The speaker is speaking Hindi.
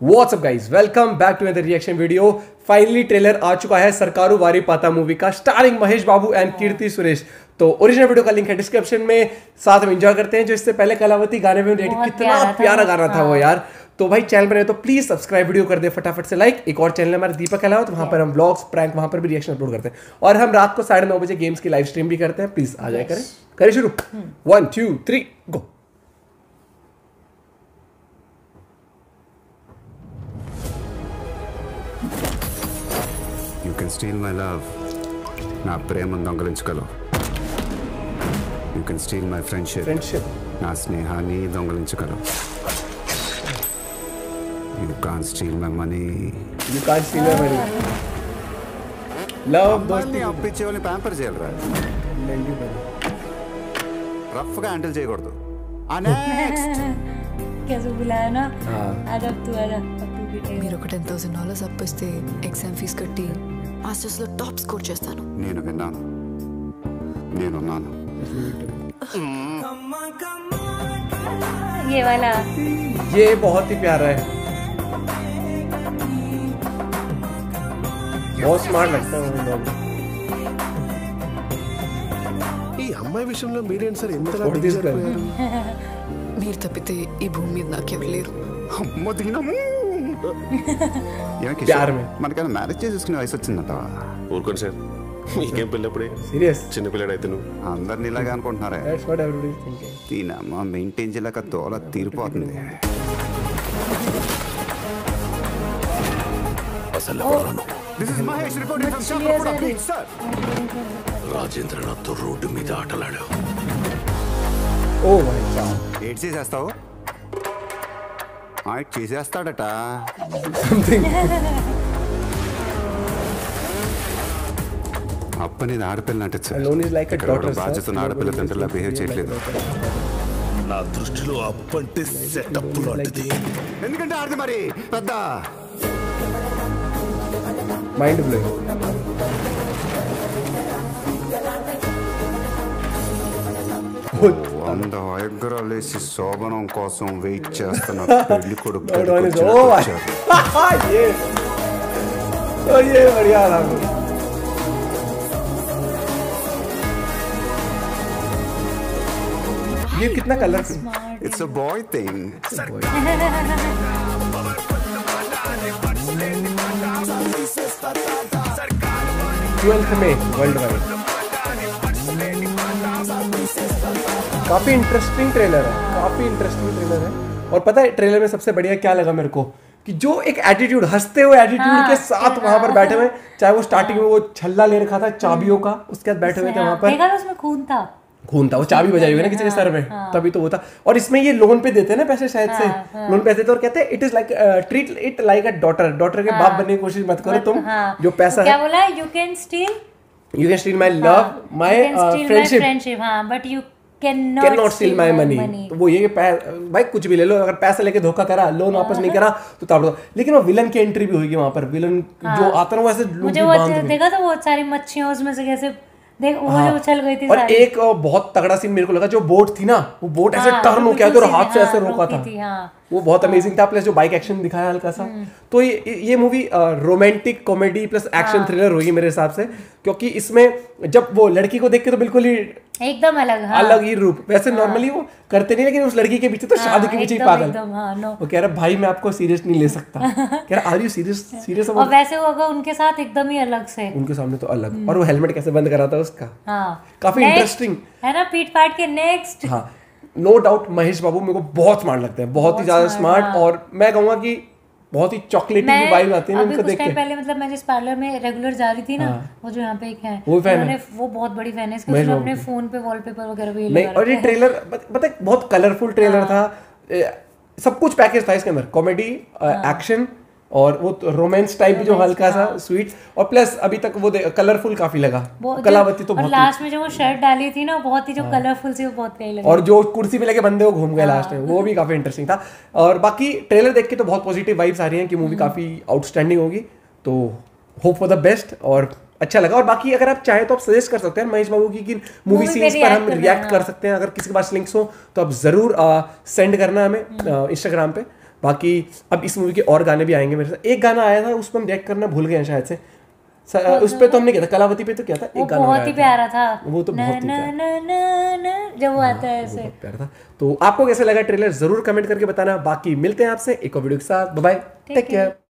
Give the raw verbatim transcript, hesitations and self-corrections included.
What's up guys, welcome back to another reaction video. Finally trailer आ चुका है सरकारू वारी पाता मूवी का, स्टारिंग महेश बाबू एंड कीर्ति सुरेश। तो ओरिजिनल वीडियो का लिंक है डिस्क्रिप्शन में, साथ में एंजॉय करते हैं। जो इससे पहले कलावती गाने में रिएक्ट, कितना प्यारा, प्यारा गाना था वो यार। तो भाई चैनल पर है तो प्लीज सब्सक्राइब, वीडियो कर दे फटाफट से लाइक। एक और चैनल हमारा दीपक अलावा, तो वहाँ पर हम व्लॉग्स, प्रैंक, वहाँ पर भी रिएक्शन अपलोड करते हैं। और हम रात को साढ़े नौ बजे गेम्स की लाइव स्ट्रीम भी करते हैं। प्लीज आ जाए, करें करें शुरू। One two three go. You can steal my love. నా ప్రేమను దొంగలించగలవు. You can steal my friendship. Friendship. నా స్నేహాన్ని దొంగలించగలవు. You can't steal my money. You can't steal my money. Love दोस्ती అప్పిచ్చే వాళ్ళని ప్యాంపర్ చేయాలిరా. రఫ్ గా హ్యాండిల్ చేయకూడదు. ఆ నెక్స్ట్ कैसे बुलाया ना। अरब तू अरब तू भी మీరు ఒక టెన్ థౌసండ్ డాలర్స్ అప్పిస్తే ఎగ్జామ్ ఫీజు కట్టి మాస్టర్స్ లో టాప్ స్కోర్ చేస్తాను. నేను విన్నాను, నేనున్నాను. ये वाला ये बहुत ही प्यारा है, बहुत स्मार्ट लगता है। ఈ అమ్మాయి విషయంలో మీరేంటి సార్ ఎంతగా మీరు తప్పితే ఈ భూమి మీద నాకెవరు లేరు. అమ్మో దిగినాము. మనకైనా మ్యారేజ్ చేసుకునే వయసు వచ్చిందట. ఊరుకోండి సార్, మీకేం పిల్లప్పుడే సీరియస్ చిన్న పిల్లడు అయితే నువ్వు అందరిని ఇలాగే అనుకుంటున్నారా? దీనమ్మ మెయింటైన్ చేయలేక తోల తీరిపోతుంది. రాజేంద్ర నాథ్తో రోడ్డు మీద ఆటలాడావు. ఏడ్ చేసేస్తావు? ఆయన చేసేస్తాడట. అప్పనేది ఆడపిల్ల అంటే బాధ్యత ఆడపిల్ల తండ్రిలా బిహేవ్ చేయట్లేదు. నా దృష్టిలో అప్పంటే సెటప్ లాంటిది. ఎందుకంటే ఆడది మరి పెద్ద మైండ్ బ్లోయింగ్. వంద ఎగ్గరాలేసి శోభనం కోసం వెయిట్ చేస్తున్న పెళ్లి కొడుకు ये कितना colour, it's a boy thing. Twelfth में वर्ल्ड वाइड काफी इंटरेस्टिंग ट्रेलर है, काफी इंटरेस्टिंग ट्रेलर है। और पता है ट्रेलर में सबसे बढ़िया क्या लगा मेरे को, कि जो एक एटीट्यूड, हंसते हुए एटीट्यूड हाँ, के साथ वहां पर बैठे हुए, चाहे वो स्टार्टिंग में वो छल्ला ले रखा था चाबियों का, उसके बाद बैठे हुए थे वहां पर, देखा ना उसमें खून था, खून था, वो चाबी बजाई हुई ना किसी के सर में, तभी तो वो था। और इसमें ये लोन पे देते हैं ना पैसे, शायद से लोन पे देते हैं और कहते हैं it is like treat it like a daughter, daughter के बाप बनने की कोशिश मत करो तुम, जो पैसा है। क्या बोला? You can steal you can steal my love, my friendship, हां, but you can not steal my money. तो वो ये भाई कुछ भी ले लो, अगर पैसा लेके धोखा करा, लोन वापस नहीं करा तो ताड़ दो। लेकिन वो विलन की एंट्री भी होगी वहां पर, विलन जो आता है वो ऐसे मुझे वो देखा तो बहुत सारी मच्छियां उसमें से कैसे देख वो जो उछल गई थी। और एक बहुत तगड़ा सीन मेरे को लगा, जो बोट थी ना, वो बोट ऐसे टर्न हो गया और हाथ से ऐसे रोका था, वो बहुत अमेजिंग था। प्लस जो बाइक एक्शन दिखाया हल्का सा, तो ये ये movie romantic comedy plus action thriller होगी मेरे हिसाब से, क्योंकि इसमें जब वो लड़की को देख के तो बिल्कुल ही एकदम अलग, हाँ। अलग ही रूप, वैसे नॉर्मली वो करते नहीं, लेकिन उस लड़की के पीछे तो शादी के पीछे पागल, वो कह रहा भाई मैं आपको सीरियस नहीं ले सकता, कह रहा आर यू सीरियस सीरियस। और वैसे वो अगर उनके साथ एकदम ही अलग से, उनके सामने तो अलग, और वो हेलमेट कैसे बंद करा था उसका, काफी इंटरेस्टिंग है ना, पीट पाट के नेक्स्ट। हाँ नो डाउट महेश बाबू मेरे को बहुत स्मार्ट लगते हैं, बहुत ही ज्यादा स्मार्ट, और मैं कहूँगा कि बहुत ही चॉकलेटी वाइब आती है ना उनको देख के। पहले मतलब मैं जिस पार्लर में रेगुलर जा रही थी ना, वो जो यहाँ पे एक है, वो फैन है, वो बहुत बड़ी फैन है इसका, उसने अपने फोन पे वॉलपेपर वगैरह भी नहीं। और ये ट्रेलर पता है बहुत कलरफुल ट्रेलर था, सब कुछ पैकेज था इसके अंदर, कॉमेडी, एक्शन और वो रोमांस टाइप भी जो हल्का सा स्वीट, और प्लस अभी तक वो कलरफुल काफी लगा। कलावती तो बहुत, लास्ट में जो वो शर्ट डाली थी ना, बहुत ही जो कलरफुल सी, वो बहुत प्यारी लगी। और जो कुर्सी पे लेके बंदे वो घूम गए लास्ट में, वो भी काफी इंटरेस्टिंग था। और बाकी ट्रेलर देख के तो बहुत पॉजिटिव वाइब्स आ रही हैं कि मूवी काफी आउटस्टैंडिंग होगी, तो होप फॉर द बेस्ट। और अच्छा लगा। और बाकी अगर आप चाहें तो आप सजेस्ट कर सकते हैं महेश बाबू की कि मूवी सीन्स पर हम रिएक्ट कर सकते हैं। अगर किसी के पास लिंक्स हो तो आप जरूर सेंड करना हमें इंस्टाग्राम पे, बाकी अब इस मूवी के और गाने भी आएंगे मेरे साथ। एक गाना आया था, उस पर हम रिएक्ट करना भूल गए हैं शायद से। स- उस पे तो हमने किया था, कलावती पे तो क्या था, वो एक गाना बहुत आया ही था। प्यारा था। वो तो बहुत ही ना, प्यारा। ना, ना, ना, जब वो आता है वो ऐसे। बहुत प्यारा था। तो आपको कैसा लगा ट्रेलर जरूर कमेंट करके बताना। बाकी मिलते हैं आपसे एक और वीडियो के साथ। Bye bye, take care.